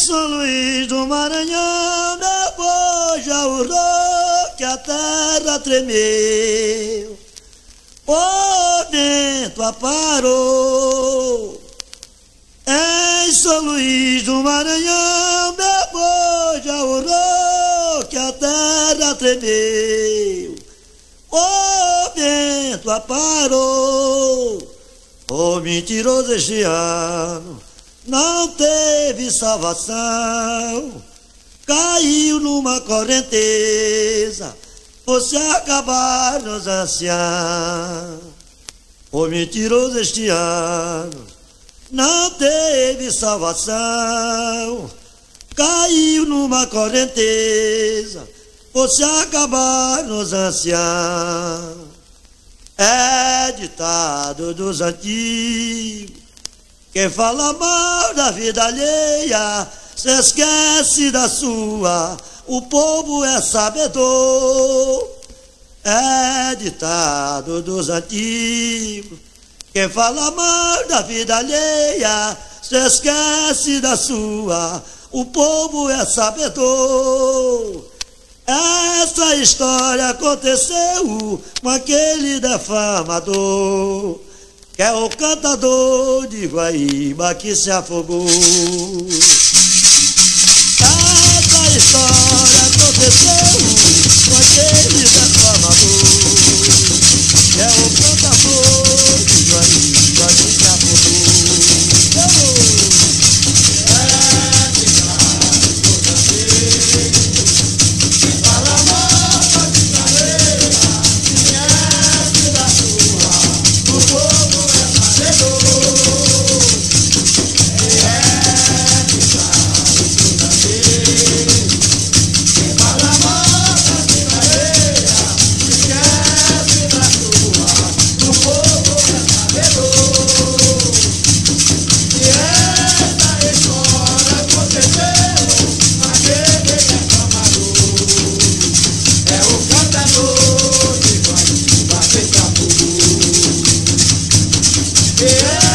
São Luís do Maranhão, depois já urrou que a terra tremeu. O vento aparou. Em São Luís do Maranhão, depois já urrou que a terra tremeu. O vento aparou. O mentiroso este ano não teve salvação, caiu numa correnteza, fosse acabar nos anciãos. O mentiroso este ano não teve salvação, caiu numa correnteza, fosse acabar nos anciãos. É ditado dos antigos: quem fala mal da vida alheia se esquece da sua, o povo é sabedor. É ditado dos antigos: quem fala mal da vida alheia se esquece da sua, o povo é sabedor. Essa história aconteceu com aquele defamador, que é o cantador de Guaíba que se afogou. Essa história aconteceu com aquele defamador, que é o cantador de Guaíba que se afogou. Yeah.